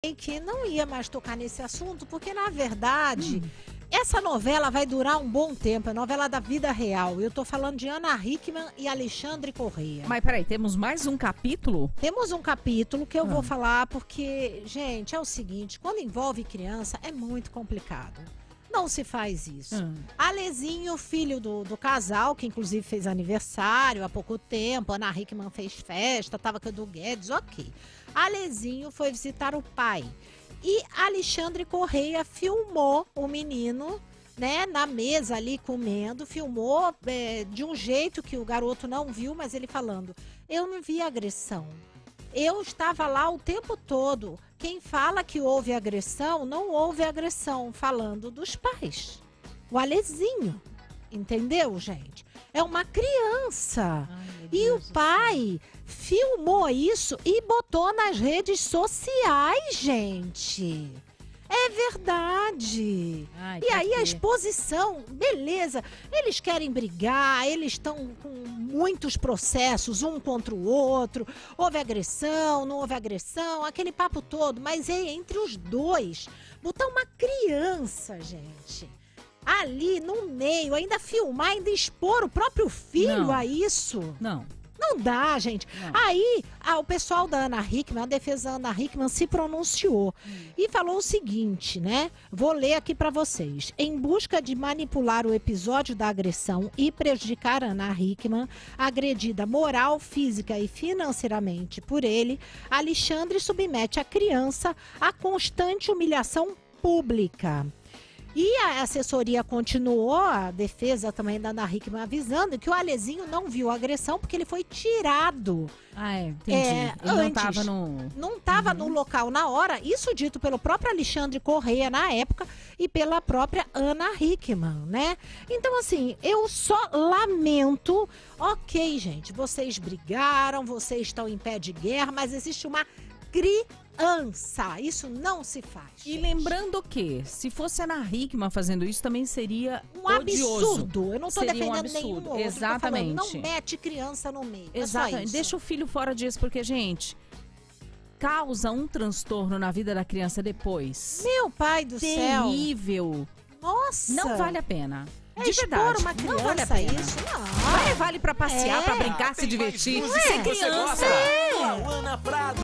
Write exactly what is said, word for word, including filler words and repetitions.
falei que não ia mais tocar nesse assunto, porque na verdade, hum. essa novela vai durar um bom tempo, é novela da vida real. Eu tô falando de Ana Hickman e Alexandre Corrêa. Mas peraí, temos mais um capítulo? Temos um capítulo que eu ah. vou falar porque, gente, é o seguinte, quando envolve criança é muito complicado. Não se faz isso. Hum. Alezinho, filho do, do casal, que inclusive fez aniversário há pouco tempo, Ana Hickman fez festa, tava com o Edu Guedes, ok. Alezinho foi visitar o pai. E Alexandre Corrêa filmou o menino, né, na mesa ali comendo, filmou é, de um jeito que o garoto não viu, mas ele falando, eu não vi agressão. Eu estava lá o tempo todo. Quem fala que houve agressão, não houve agressão, falando dos pais. O Alezinho, entendeu, gente? É uma criança. Ai, e o pai filmou isso e botou nas redes sociais, gente. É verdade. Ai, e aí a exposição, beleza, eles querem brigar, eles estão com muitos processos, um contra o outro, houve agressão, não houve agressão, aquele papo todo, mas é entre os dois, botar uma criança, gente, ali no meio, ainda filmar, ainda expor o próprio filho não. a isso. Não. Não dá, gente. Não. Aí, ah, o pessoal da Ana Hickman, a defesa da Ana Hickman se pronunciou hum. e falou o seguinte, né? Vou ler aqui para vocês. Em busca de manipular o episódio da agressão e prejudicar Ana Hickman, agredida moral, física e financeiramente por ele, Alexandre submete a criança a constante humilhação pública. E a assessoria continuou, a defesa também da Ana Hickman, avisando que o Alezinho não viu a agressão porque ele foi tirado. Ah, é, entendi. É, ele antes, não estava no... Não estava uhum. no local na hora, isso dito pelo próprio Alexandre Corrêa na época e pela própria Ana Hickman, né? Então, assim, eu só lamento, ok, gente, vocês brigaram, vocês estão em pé de guerra, mas existe uma criança. Isso não se faz. E gente. Lembrando que, se fosse a Ana Hickman fazendo isso, também seria um odioso. absurdo. Eu não estou defendendo um nenhum outro. Exatamente. Falando, não mete criança no meio. Exatamente. É só deixa o filho fora disso, porque, gente, causa um transtorno na vida da criança depois. Meu pai do terrível. céu. Terrível. Nossa. Não vale a pena. É de verdade. Uma criança, não vale a pena. Isso, não. Vale, vale pra passear, é. pra brincar, se divertir. Ser criança. É.